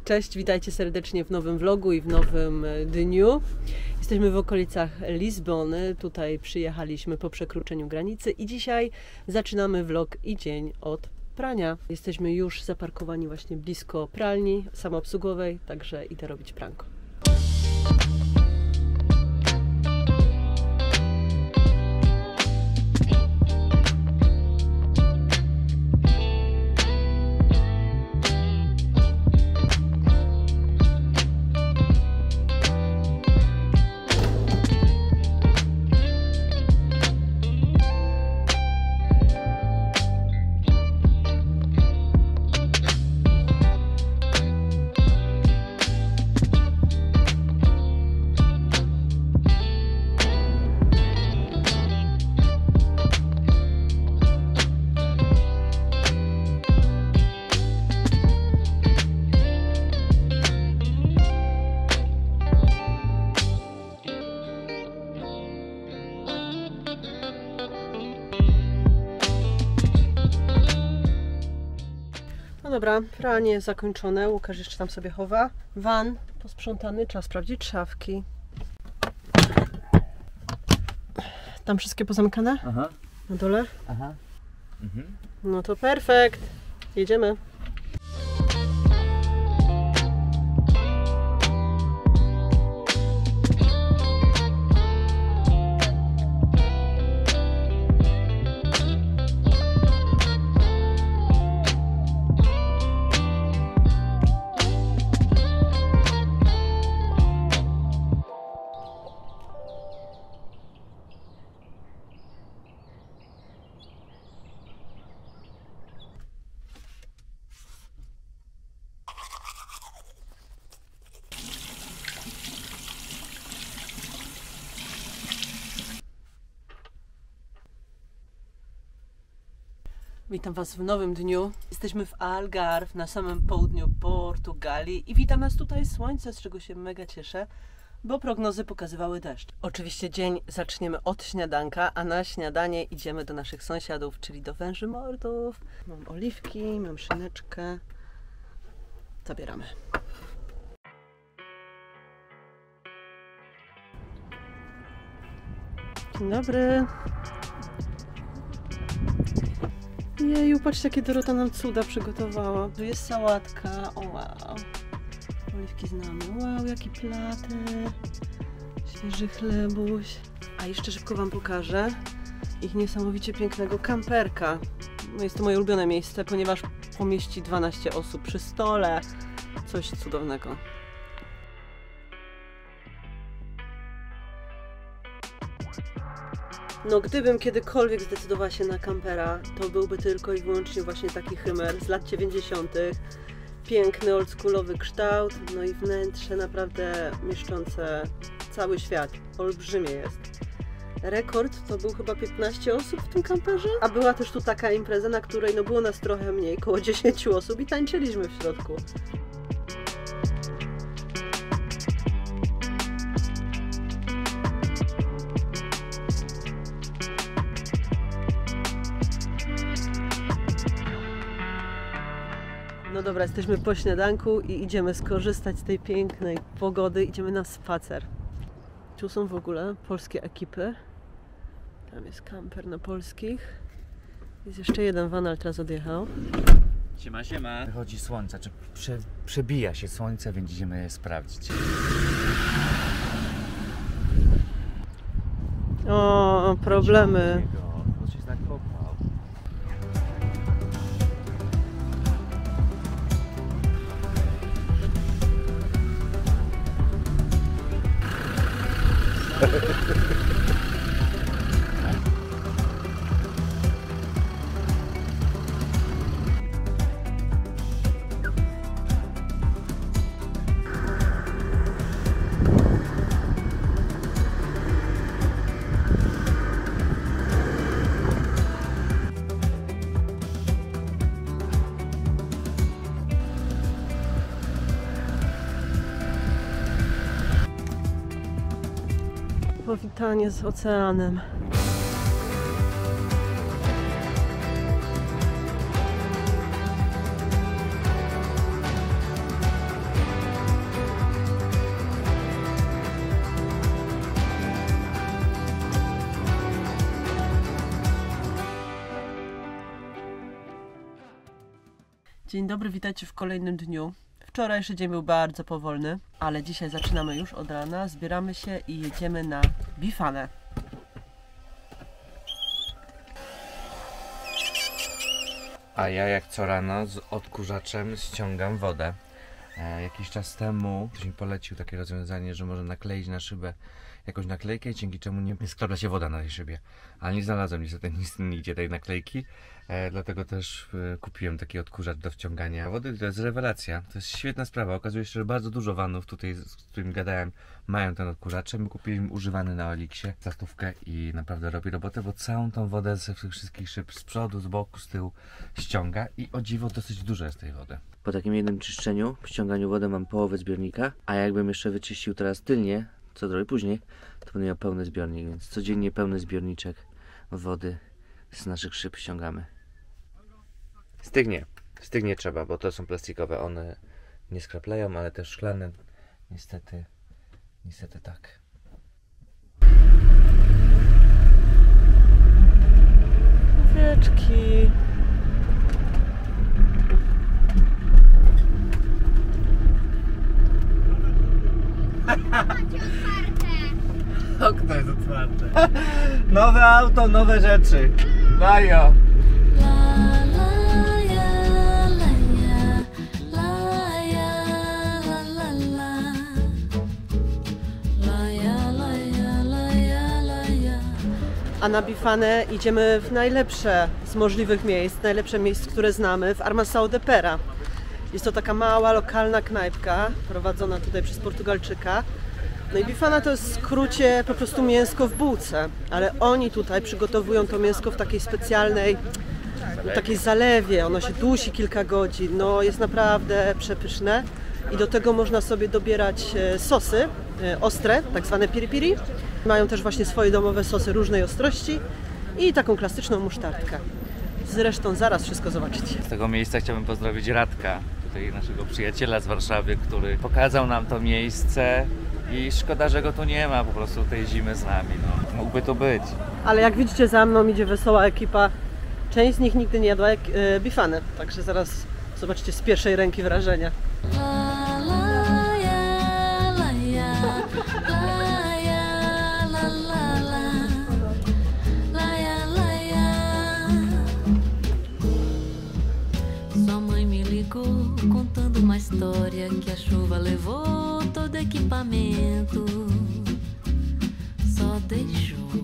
Cześć, witajcie serdecznie w nowym vlogu i w nowym dniu. Jesteśmy w okolicach Lizbony, tutaj przyjechaliśmy po przekroczeniu granicy i dzisiaj zaczynamy vlog i dzień od prania. Jesteśmy już zaparkowani właśnie blisko pralni samoobsługowej, także idę robić pranko. No dobra, pranie zakończone, Łukasz jeszcze tam sobie chowa. Van posprzątany, trzeba sprawdzić szafki. Tam wszystkie pozamykane? Aha. Na dole? Aha. No to perfekt, jedziemy. Witam Was w nowym dniu. Jesteśmy w Algarve, na samym południu Portugalii i wita nas tutaj słońce, z czego się mega cieszę, bo prognozy pokazywały deszcz. Oczywiście dzień zaczniemy od śniadanka, a na śniadanie idziemy do naszych sąsiadów, czyli do węży mordów. Mam oliwki, mam szyneczkę. Zabieramy. Dzień dobry. Jeju, patrzcie, jakie Dorota nam cuda przygotowała. Tu jest sałatka, o wow. Oliwki znamy, wow, jaki plater. Świeży chlebuś. A jeszcze szybko Wam pokażę ich niesamowicie pięknego kamperka. No jest to moje ulubione miejsce, ponieważ pomieści 12 osób przy stole. Coś cudownego. No gdybym kiedykolwiek zdecydowała się na kampera, to byłby tylko i wyłącznie właśnie taki Hymer z lat 90. Piękny, oldschoolowy kształt, no i wnętrze naprawdę mieszczące cały świat. Olbrzymie jest. Rekord to był chyba 15 osób w tym kamperze, a była też tu taka impreza, na której no było nas trochę mniej, około 10 osób i tańczyliśmy w środku. No dobra, jesteśmy po śniadanku i idziemy skorzystać z tej pięknej pogody. Idziemy na spacer. Tu są w ogóle polskie ekipy. Tam jest kamper na polskich. Jest jeszcze jeden van, ale teraz odjechał. Siema, siema. Wychodzi słońce, czy przebija się słońce, więc idziemy je sprawdzić. O, problemy. To się zakopał. powitanie z oceanem. Dzień dobry, witajcie w kolejnym dniu. Wczorajszy dzień był bardzo powolny, ale dzisiaj zaczynamy już od rana, zbieramy się i jedziemy na Bifanę. A ja jak co rano z odkurzaczem ściągam wodę. Jakiś czas temu ktoś mi polecił takie rozwiązanie, że można nakleić na szybę jakąś naklejkę, dzięki czemu nie skrapla się woda na tej szybie. Ale nie znalazłem niestety nigdzie tej naklejki, dlatego też kupiłem taki odkurzacz do wciągania wody. To jest rewelacja, to jest świetna sprawa. Okazuje się, że bardzo dużo vanów tutaj, z którymi gadałem, mają ten odkurzacz. My kupiliśmy używany na Oliksie za stówkę i naprawdę robi robotę, bo całą tą wodę ze wszystkich szyb z przodu, z boku, z tyłu ściąga i o dziwo dosyć dużo jest tej wody. Po takim jednym czyszczeniu, ściąganiu wody mam połowę zbiornika, a jakbym jeszcze wyczyścił teraz tylnie, co zrobię później, to będę miał pełny zbiornik, więc codziennie pełny zbiorniczek wody z naszych szyb ściągamy. Stygnie trzeba, bo to są plastikowe, one nie skraplają, ale te szklane niestety tak. Wieczki. Okno jest otwarte. Nowe auto, nowe rzeczy. Majo. A na Bifanę idziemy w najlepsze z możliwych miejsc, najlepsze miejsc, które znamy, w Armação de Pera. Jest to taka mała, lokalna knajpka, prowadzona tutaj przez Portugalczyka. No i Bifana to jest w skrócie po prostu mięsko w bułce, ale oni tutaj przygotowują to mięsko w takiej specjalnej, takiej zalewie. Ono się dusi kilka godzin, no jest naprawdę przepyszne. I do tego można sobie dobierać sosy ostre, tak zwane piri-piri. Mają też właśnie swoje domowe sosy różnej ostrości i taką klasyczną musztardkę. Zresztą zaraz wszystko zobaczycie. Z tego miejsca chciałbym pozdrowić Radka, tutaj naszego przyjaciela z Warszawy, który pokazał nam to miejsce i szkoda, że go tu nie ma po prostu tej zimy z nami. No. Mógłby tu być. Ale jak widzicie, za mną idzie wesoła ekipa. Część z nich nigdy nie jadła Bifany, także zaraz zobaczycie z pierwszej ręki wrażenia. Contando uma história que a chuva levou todo equipamento, só deixou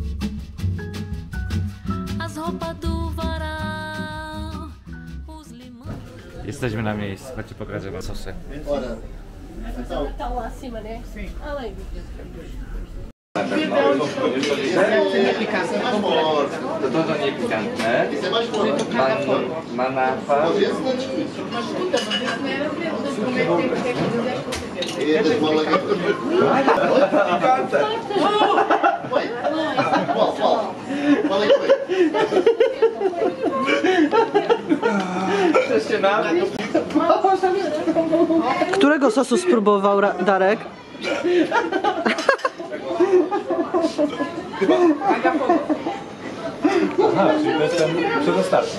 as roupas do varal, os limões. Jesteśmy na miejscu, chodźcie pokażę wam sosy. Tá lá acima, né? Sim. Além. To dużo niepikantne. Manapa. Którego sosu spróbował Darek? Aha, czyli to jest ten przedostatni.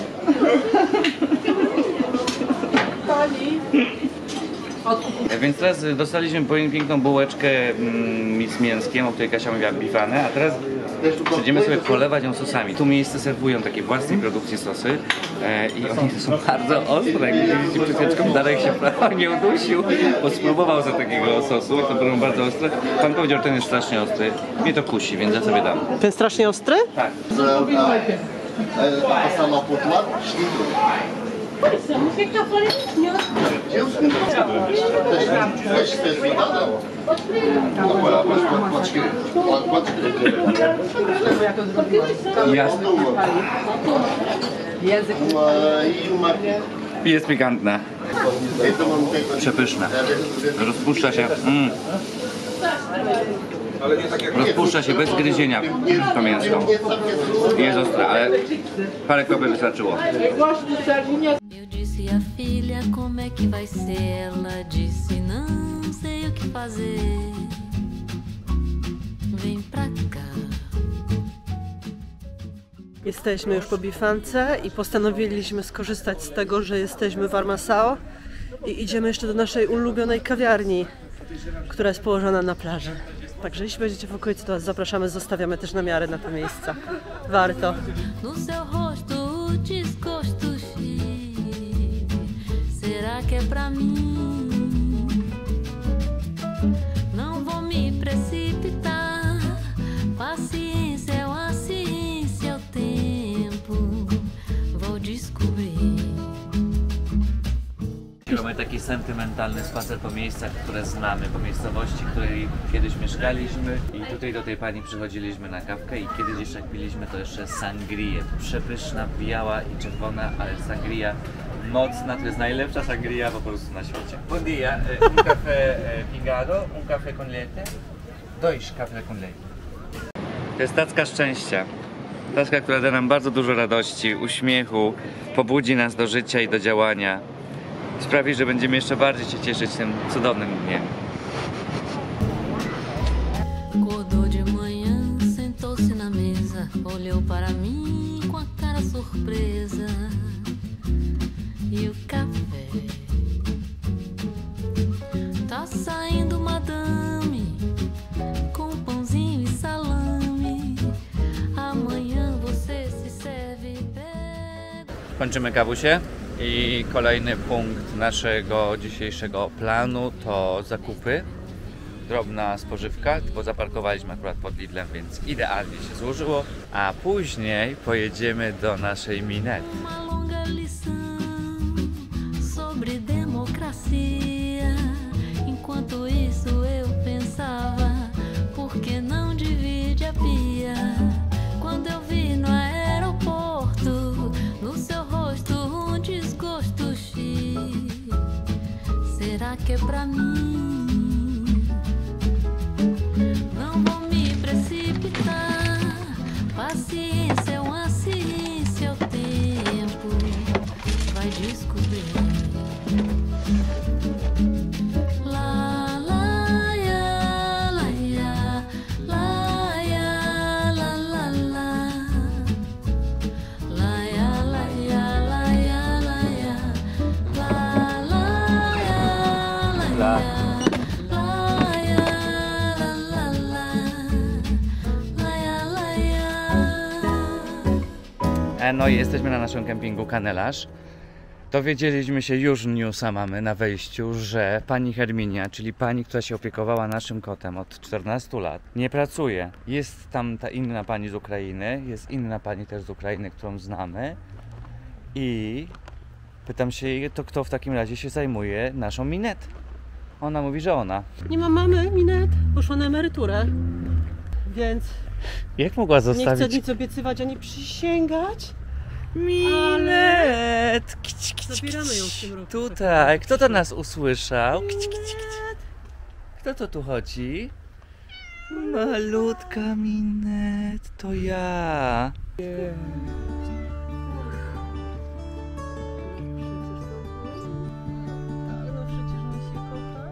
Więc teraz dostaliśmy piękną bułeczkę z mięskiem, o której Kasia mówiła Bifanę, a teraz będziemy sobie polewać ją sosami. Tu miejsce serwują takie własnej produkcji sosy i one są bardzo ostre. Jak widzicie przed chwileczką, Darek się prawie nie udusił, bo spróbował za takiego sosu, to będą bardzo ostre. Pan powiedział, że ten jest strasznie ostry. Mnie to kusi, więc ja sobie dam. Ten strasznie ostry? Tak. Jasne. Jest pikantne. Przepyszne. Rozpuszcza się. Rozpuszcza się bez gryzienia to mięsko. Jest ostre, ale parę kropel wystarczyło. Eu disse a filha como é que vai ser. Ela disse não sei o que fazer. Vem pra cá. Jesteśmy już po bifance i postanowiliśmy skorzystać z tego, że jesteśmy w Armasao i idziemy jeszcze do naszej ulubionej kawiarni, która jest położona na plaży. Także jeśli będziecie w okolicy, to was zapraszamy, zostawiamy też namiary na te miejsca. Warto. No seu rosto o desgosto será que é pra mim? Não vou me precipitar. Paciência é uma ciência, é o tempo. Vou descobrir. Mamy taki sentymentalny spacer po miejscach, które znamy, po miejscowości, w której kiedyś mieszkaliśmy i tutaj do tej pani przychodziliśmy na kawkę i kiedyś jeszcze jak piliśmy to jeszcze sangrię. Przepyszna, biała i czerwona, ale sangria mocna, to jest najlepsza sangria po prostu na świecie. Bom dia, un café pingado, un café con leite, dois café con leite. To jest tacka szczęścia. Tacka, która da nam bardzo dużo radości, uśmiechu, pobudzi nas do życia i do działania. Sprawi, że będziemy jeszcze bardziej się cieszyć tym cudownym dniem. Acordou de manhã, sentou-se na mesa, olhou para mim com a cara surpresa. E o café tá saindo, madame, com pãozinho e salame. Amanhã você se serve bem. Kończymy kawusie i kolejny punkt naszego dzisiejszego planu to zakupy. Drobna spożywka, bo zaparkowaliśmy akurat pod Lidlem, więc idealnie się złożyło. A później pojedziemy do naszej Minette. Uma longa lição sobre democracia. Enquanto isso eu pensava, por que não divide a pia? Quando eu vi no aeroporto, no seu rosto um desgosto será que é pra mim? Não vou me precipitar. Paciência é uma ciência, o tempo vai descobrir. No i jesteśmy na naszym kempingu Canelarz. Dowiedzieliśmy się już newsa mamy na wejściu, że pani Herminia, czyli pani, która się opiekowała naszym kotem od 14 lat, nie pracuje. Jest tam ta inna pani z Ukrainy, jest inna pani też z Ukrainy, którą znamy. I pytam się jej, to kto w takim razie się zajmuje naszą Minette? Ona mówi, że ona. Nie ma mamy, Minette, poszła na emeryturę, więc Jak mogła zostawić? nie chcę nic obiecywać ani przysięgać. Minette! Zabieramy ją w tym roku. Tutaj, kto to nas usłyszał? Kto to tu chodzi? Malutka Minette, to ja. No przecież my się kochamy.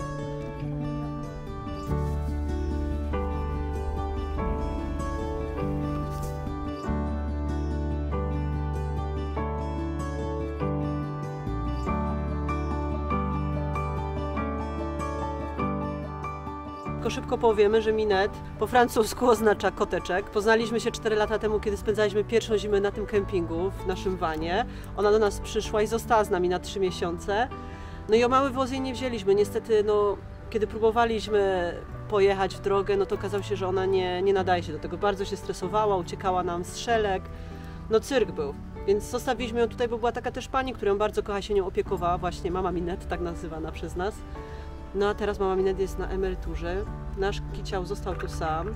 Tylko szybko powiemy, że Minette po francusku oznacza koteczek. Poznaliśmy się 4 lata temu, kiedy spędzaliśmy pierwszą zimę na tym kempingu, w naszym vanie. Ona do nas przyszła i została z nami na 3 miesiące. No i o mały wóz jej nie wzięliśmy. Niestety, no, kiedy próbowaliśmy pojechać w drogę, no to okazało się, że ona nie nadaje się do tego. Bardzo się stresowała, uciekała nam z szelek. No cyrk był. Więc zostawiliśmy ją tutaj, bo była taka też pani, która ją bardzo kocha, się nią opiekowała. Właśnie mama Minette, tak nazywana przez nas. No a teraz mama Minette jest na emeryturze. Nasz kiciał został tu sam.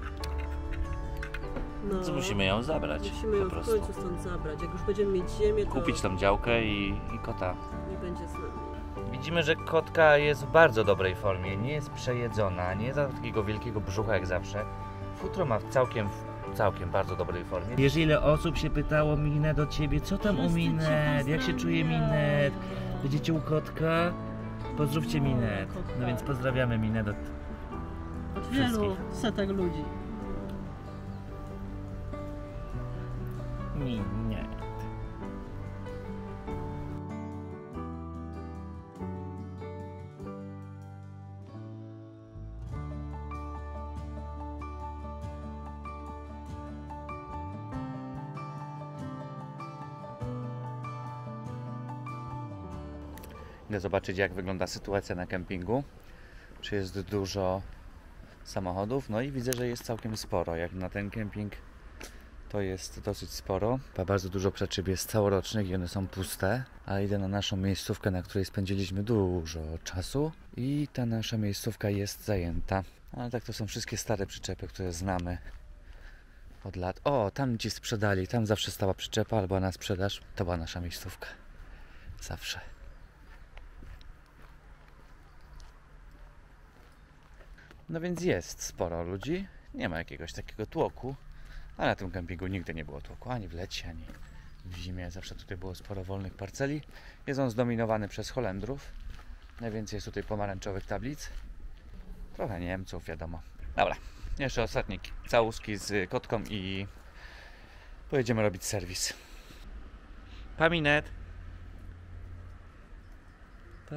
No, Co musimy ją zabrać? musimy ją po w prostu. końcu stąd zabrać. Jak już będziemy mieć ziemię, to Kupić tą działkę i kota. nie będzie z nami. Widzimy, że kotka jest w bardzo dobrej formie. Nie jest przejedzona, nie jest takiego wielkiego brzucha jak zawsze. Futro ma w całkiem bardzo dobrej formie. Wiesz, ile osób się pytało Minette do ciebie, co tam u Minette, jak się czuje Minette? Będziecie u kotka? Pozdrówcie Minette. No więc pozdrawiamy Minette od Od wielu setek ludzi. Nie. Idę zobaczyć, jak wygląda sytuacja na kempingu. Czy jest dużo samochodów? No i widzę, że jest całkiem sporo. Jak na ten kemping to jest dosyć sporo. Bardzo dużo przyczep jest całorocznych i one są puste. A idę na naszą miejscówkę, na której spędziliśmy dużo czasu. I ta nasza miejscówka jest zajęta. Ale tak to są wszystkie stare przyczepy, które znamy od lat. O, tam ci sprzedali. Tam zawsze stała przyczepa albo na sprzedaż. To była nasza miejscówka. Zawsze. No więc jest sporo ludzi, nie ma jakiegoś takiego tłoku, a na tym kempingu nigdy nie było tłoku, ani w lecie, ani w zimie. Zawsze tutaj było sporo wolnych parceli. Jest on zdominowany przez Holendrów, najwięcej jest tutaj pomarańczowych tablic, trochę Niemców, wiadomo. Dobra, jeszcze ostatni całuski z kotką i pojedziemy robić serwis. Pa, Minet! Pa!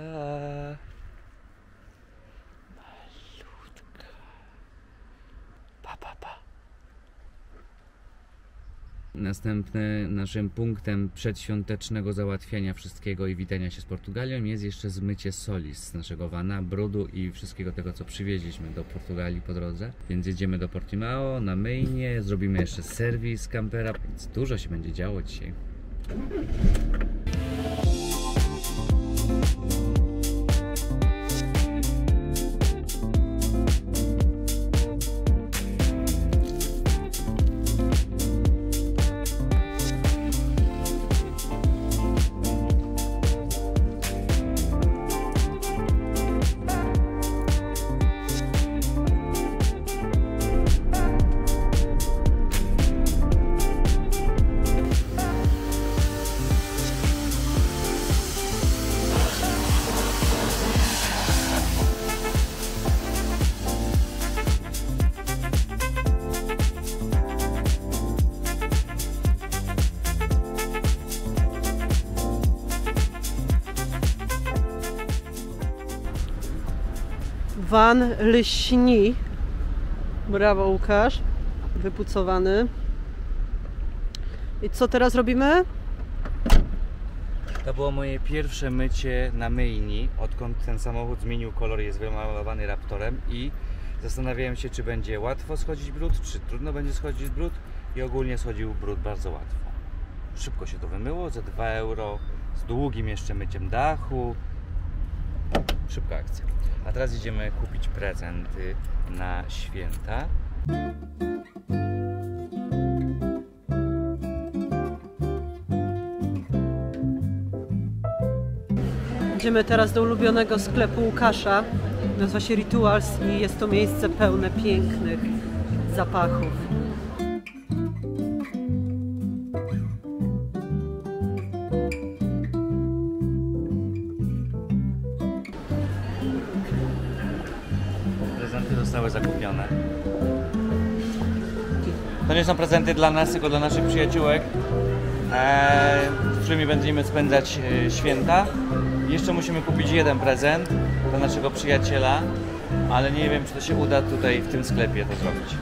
Następnym naszym punktem przedświątecznego załatwiania wszystkiego i witania się z Portugalią jest jeszcze zmycie soli z naszego vana, brudu i wszystkiego tego, co przywieźliśmy do Portugalii po drodze. Więc jedziemy do Portimao na myjnie, zrobimy jeszcze serwis kampera, więc dużo się będzie działo dzisiaj. Van lśni. Brawo, Łukasz. Wypucowany. I co teraz robimy? To było moje pierwsze mycie na myjni, odkąd ten samochód zmienił kolor, jest wymalowany Raptorem i zastanawiałem się, czy będzie łatwo schodzić brud, czy trudno będzie schodzić brud i ogólnie schodził brud bardzo łatwo. Szybko się to wymyło, za 2 euro, z długim jeszcze myciem dachu. Szybka akcja. A teraz idziemy kupić prezenty na święta. Idziemy teraz do ulubionego sklepu Łukasza. Nazywa się Rituals i jest to miejsce pełne pięknych zapachów. Prezenty zostały zakupione. To nie są prezenty dla nas, tylko dla naszych przyjaciółek, z którymi będziemy spędzać święta. Jeszcze musimy kupić jeden prezent dla naszego przyjaciela, ale nie wiem, czy to się uda tutaj w tym sklepie to zrobić.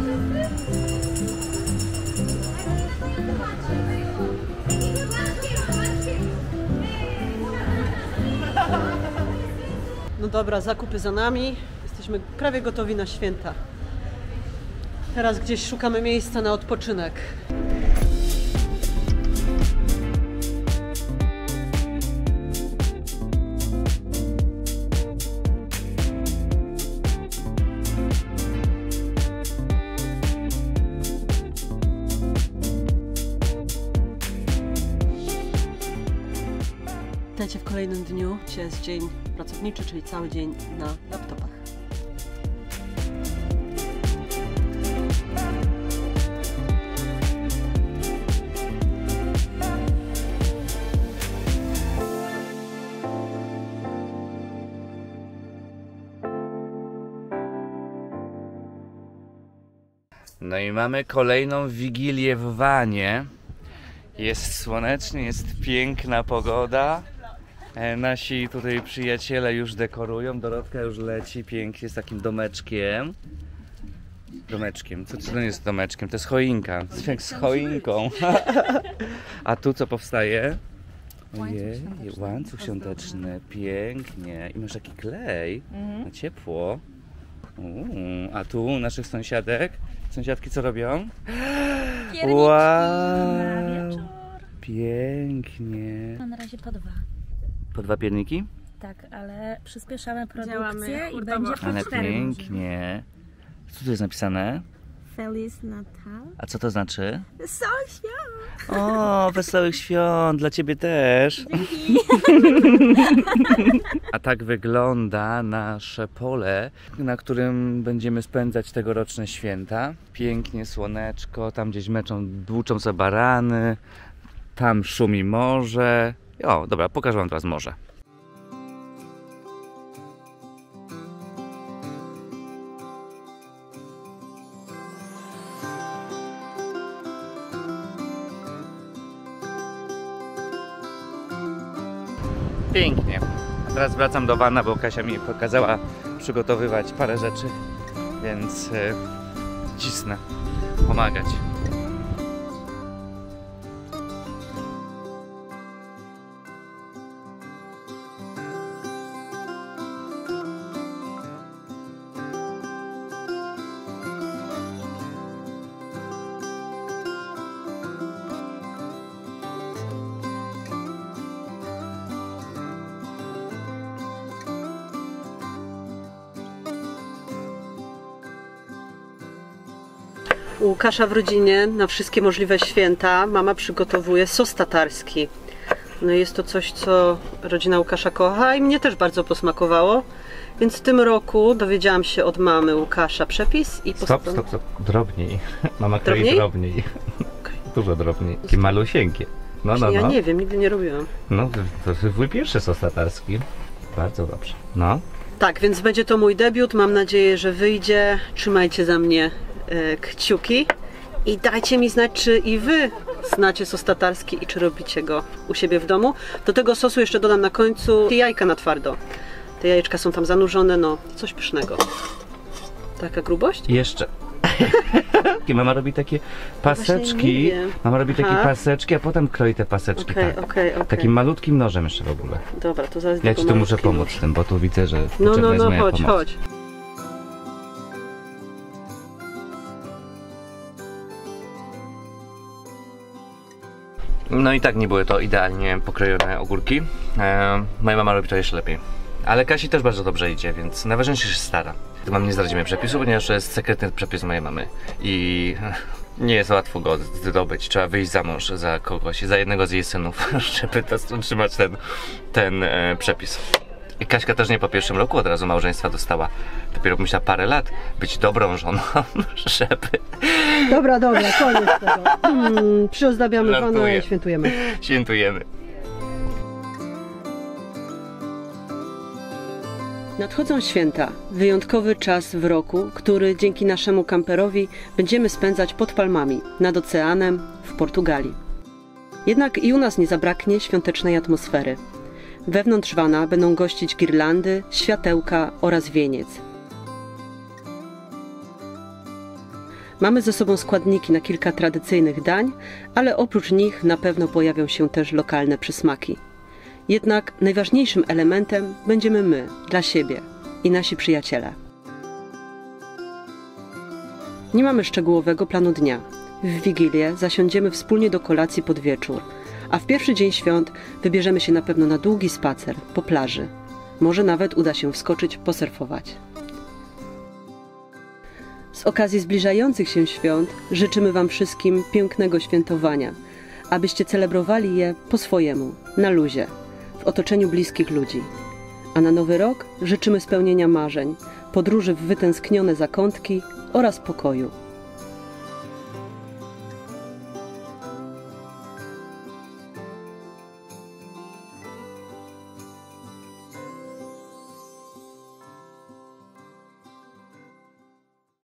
No dobra, zakupy za nami. Jesteśmy prawie gotowi na święta. Teraz gdzieś szukamy miejsca na odpoczynek. Witajcie w kolejnym dniu. Dzisiaj jest dzień pracowniczy, czyli cały dzień na laptopach. No i mamy kolejną wigilię w vanie. Jest słonecznie, jest piękna pogoda. Nasi tutaj przyjaciele już dekorują. Dorotka już leci pięknie z takim domeczkiem. Domeczkiem. Co to jest domeczkiem? To jest choinka. Z choinką. A tu co powstaje? Ojej, łańcuch świąteczny. Pięknie. I masz taki klej na ciepło. A tu naszych sąsiadki co robią? Pierniki na wieczór. Pięknie. A na razie po 2. Po 2 pierniki? Tak, ale przyspieszamy produkcję Działamy i będzie po Ale 4. pięknie. Co tu jest napisane? Feliz Natal. A co to znaczy? Wesołych świąt! O, wesołych świąt, dla ciebie też. Dzięki. A tak wygląda nasze pole, na którym będziemy spędzać tegoroczne święta. Pięknie, słoneczko, tam gdzieś tłuczą sobie barany, tam szumi morze. O, dobra, pokażę wam teraz morze. Pięknie. A teraz wracam do wana, bo Kasia mi pokazała przygotowywać parę rzeczy, więc cisnę, pomagać. U Łukasza w rodzinie na wszystkie możliwe święta mama przygotowuje sos tatarski. No jest to coś, co rodzina Łukasza kocha i mnie też bardzo posmakowało. Więc w tym roku dowiedziałam się od mamy Łukasza przepis i Stop. Drobniej. Mama kroi Drobniej? drobniej. Dużo drobniej. Takie malusieńkie. No. Ja nie wiem, nigdy nie robiłam. No, to twój pierwszy sos tatarski. Bardzo dobrze. No. Tak, więc będzie to mój debiut. Mam nadzieję, że wyjdzie. Trzymajcie za mnie kciuki i dajcie mi znać, czy i wy znacie sos tatarski i czy robicie go u siebie w domu. Do tego sosu jeszcze dodam na końcu jajka na twardo. Te jajeczka są tam zanurzone, no coś pysznego. Taka grubość? I jeszcze. Mama robi takie paseczki. nie wiem. Mama robi takie Aha. paseczki, a potem kroi te paseczki Okej. takim malutkim nożem jeszcze w ogóle. Dobra, to zaraz Ja ci tu muszę pomóc z tym, bo tu widzę, że potrzebna jest moja pomoc. chodź. No i tak nie były to idealnie pokrojone ogórki. Moja mama robi to jeszcze lepiej. Ale Kasi też bardzo dobrze idzie, więc najważniejsze się stara. Mam nie zdradzimy przepisu, ponieważ to jest sekretny przepis mojej mamy. I nie jest łatwo go zdobyć. Trzeba wyjść za mąż za kogoś, za jednego z jej synów, żeby utrzymać ten przepis. I Kaśka też nie po pierwszym roku od razu małżeństwa dostała. Dopiero musiała parę lat być dobrą żoną, żeby... Dobra, koniec tego. Przyozdabiamy pana Żartuję. i świętujemy. Świętujemy. Nadchodzą święta, wyjątkowy czas w roku, który dzięki naszemu kamperowi będziemy spędzać pod palmami, nad oceanem, w Portugalii. Jednak i u nas nie zabraknie świątecznej atmosfery. Wewnątrz wana będą gościć girlandy, światełka oraz wieniec. Mamy ze sobą składniki na kilka tradycyjnych dań, ale oprócz nich na pewno pojawią się też lokalne przysmaki. Jednak najważniejszym elementem będziemy my, dla siebie i nasi przyjaciele. Nie mamy szczegółowego planu dnia. W Wigilię zasiądziemy wspólnie do kolacji pod wieczór, a w pierwszy dzień świąt wybierzemy się na pewno na długi spacer po plaży. Może nawet uda się wskoczyć, posurfować. Z okazji zbliżających się świąt życzymy Wam wszystkim pięknego świętowania, abyście celebrowali je po swojemu, na luzie, w otoczeniu bliskich ludzi. A na nowy rok życzymy spełnienia marzeń, podróży w wytęsknione zakątki oraz pokoju.